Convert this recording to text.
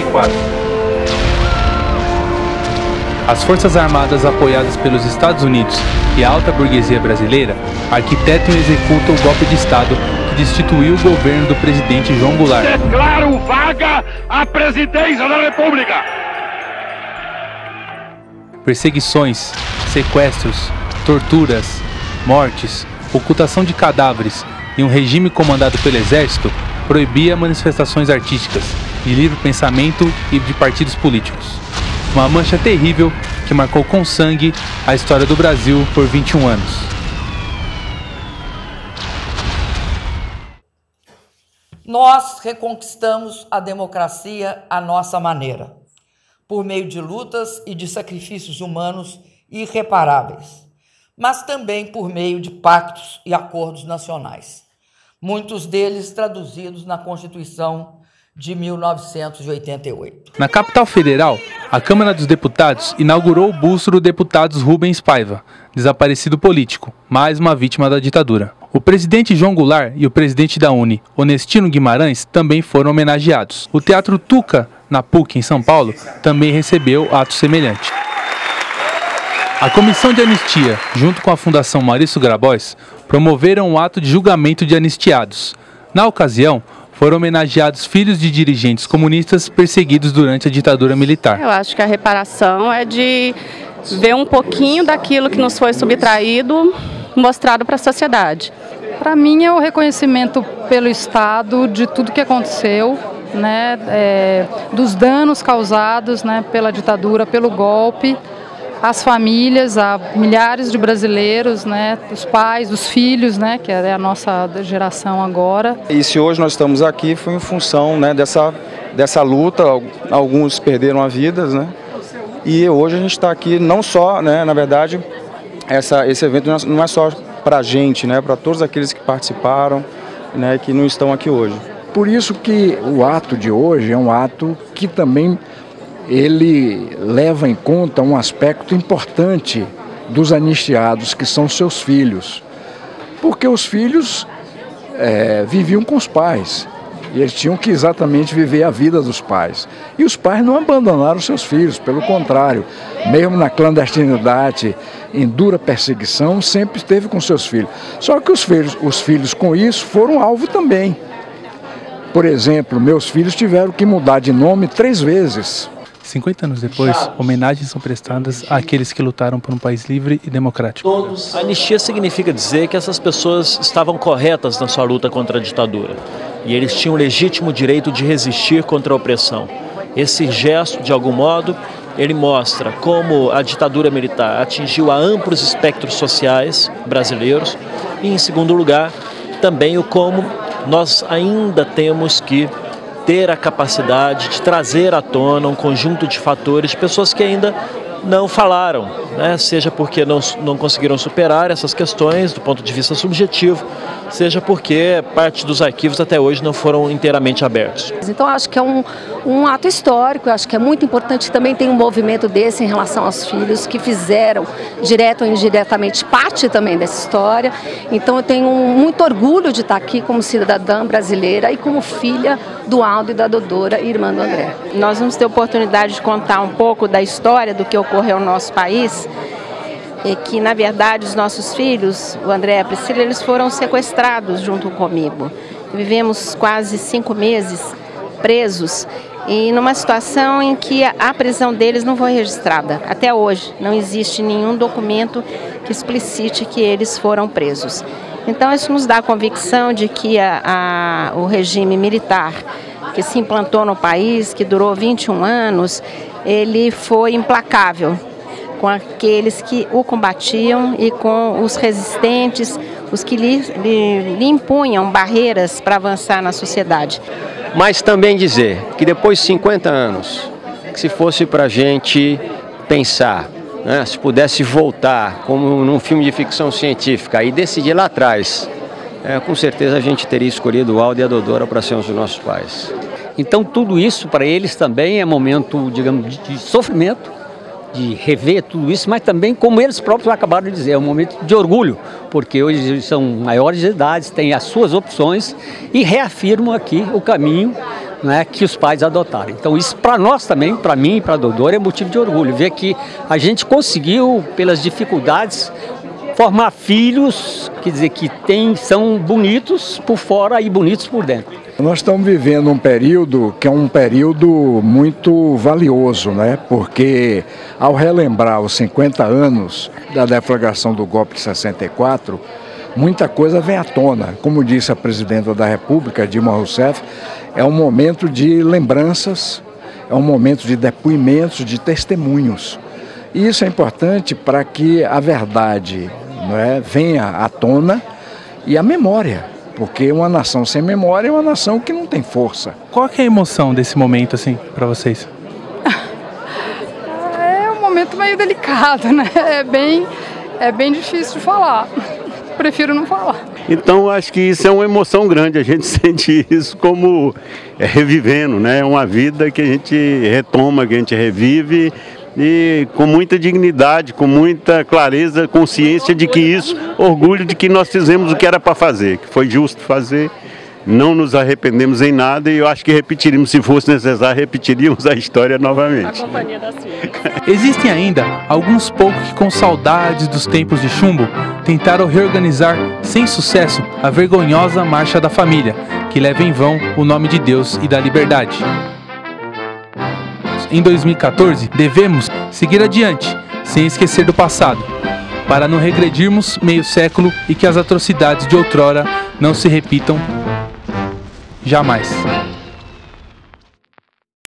1964. As Forças Armadas, apoiadas pelos Estados Unidos e a alta burguesia brasileira, arquitetam e executam o golpe de Estado que destituiu o governo do presidente João Goulart. Declaro vaga a presidência da República! Perseguições, sequestros, torturas, mortes, ocultação de cadáveres e um regime comandado pelo exército proibia manifestações artísticas, de livre pensamento e de partidos políticos. Uma mancha terrível que marcou com sangue a história do Brasil por 21 anos. Nós reconquistamos a democracia à nossa maneira, por meio de lutas e de sacrifícios humanos irreparáveis, mas também por meio de pactos e acordos nacionais, muitos deles traduzidos na Constituição de 1988. Na capital federal, a Câmara dos Deputados inaugurou o busto do deputado Rubens Paiva, desaparecido político, mais uma vítima da ditadura. O presidente João Goulart e o presidente da UNE, Onestino Guimarães, também foram homenageados. O Teatro Tuca, na PUC, em São Paulo, também recebeu ato semelhante. A Comissão de Anistia, junto com a Fundação Maurício Grabois, promoveram um ato de julgamento de anistiados. Na ocasião, foram homenageados filhos de dirigentes comunistas perseguidos durante a ditadura militar. Eu acho que a reparação é de ver um pouquinho daquilo que nos foi subtraído, mostrado para a sociedade. Para mim é o reconhecimento pelo Estado de tudo que aconteceu, né, dos danos causados, né, pela ditadura, pelo golpe, às famílias, a milhares de brasileiros, né, os pais, os filhos, né, que é a nossa geração agora. E se hoje nós estamos aqui foi em função, né, dessa luta, alguns perderam a vida, né, e hoje a gente está aqui não só, né, na verdade, esse evento não é só para a gente, né, para todos aqueles que participaram, né, que não estão aqui hoje. Por isso que o ato de hoje é um ato que também ele leva em conta um aspecto importante dos anistiados, que são seus filhos. Porque os filhos viviam com os pais, e eles tinham que exatamente viver a vida dos pais. E os pais não abandonaram seus filhos, pelo contrário, mesmo na clandestinidade, em dura perseguição, sempre esteve com seus filhos. Só que os filhos com isso foram alvo também. Por exemplo, meus filhos tiveram que mudar de nome 3 vezes. 50 anos depois, homenagens são prestadas àqueles que lutaram por um país livre e democrático. A anistia significa dizer que essas pessoas estavam corretas na sua luta contra a ditadura e eles tinham o legítimo direito de resistir contra a opressão. Esse gesto, de algum modo, ele mostra como a ditadura militar atingiu a amplos espectros sociais brasileiros e, em segundo lugar, também o como nós ainda temos que ter a capacidade de trazer à tona um conjunto de fatores de pessoas que ainda não falaram, né? Seja porque não conseguiram superar essas questões do ponto de vista subjetivo, seja porque parte dos arquivos até hoje não foram inteiramente abertos. Então acho que é um ato histórico, acho que é muito importante que também tem um movimento desse em relação aos filhos que fizeram, direto ou indiretamente, parte também dessa história. Então eu tenho muito orgulho de estar aqui como cidadã brasileira e como filha do Aldo e da Dodora, irmã do André. Nós vamos ter oportunidade de contar um pouco da história do que ocorreu no nosso país, e que, na verdade, os nossos filhos, o André e a Priscila, eles foram sequestrados junto comigo. Vivemos quase 5 meses presos e numa situação em que a prisão deles não foi registrada. Até hoje, não existe nenhum documento que explicite que eles foram presos. Então, isso nos dá a convicção de que o regime militar que se implantou no país, que durou 21 anos, ele foi implacável com aqueles que o combatiam e com os resistentes, os que lhe impunham barreiras para avançar na sociedade. Mas também dizer que depois de 50 anos, que se fosse para a gente pensar, né, se pudesse voltar, como num filme de ficção científica, e decidir lá atrás, com certeza a gente teria escolhido o Aldo e a Dodora para serem os nossos pais. Então tudo isso para eles também é momento, digamos, de sofrimento, de rever tudo isso, mas também, como eles próprios acabaram de dizer, é um momento de orgulho, porque hoje eles são maiores de idade, têm as suas opções e reafirmam aqui o caminho não é, que os pais adotaram. Então isso para nós também, para mim e para a Dodora, é motivo de orgulho, ver que a gente conseguiu, pelas dificuldades, formar filhos, quer dizer, que são bonitos por fora e bonitos por dentro. Nós estamos vivendo um período que é um período muito valioso, né? Porque ao relembrar os 50 anos da deflagração do golpe de 64, muita coisa vem à tona. Como disse a presidenta da República, Dilma Rousseff, é um momento de lembranças, é um momento de depoimentos, de testemunhos. E isso é importante para que a verdade, não é, venha à tona e a memória. Porque uma nação sem memória é uma nação que não tem força. Qual que é a emoção desse momento, assim, para vocês? É um momento meio delicado, né? É bem difícil de falar. Prefiro não falar. Então, acho que isso é uma emoção grande. A gente sente isso como revivendo, né? É uma vida que a gente retoma, que a gente revive. E com muita dignidade, com muita clareza, consciência de que isso, orgulho de que nós fizemos o que era para fazer, que foi justo fazer, não nos arrependemos em nada e eu acho que repetiríamos, se fosse necessário, repetiríamos a história novamente. A companhia das filhas. Existem ainda alguns poucos que, com saudades dos tempos de chumbo, tentaram reorganizar, sem sucesso, a vergonhosa Marcha da Família, que leva em vão o nome de Deus e da liberdade. Em 2014, devemos seguir adiante, sem esquecer do passado, para não regredirmos meio século e que as atrocidades de outrora não se repitam jamais.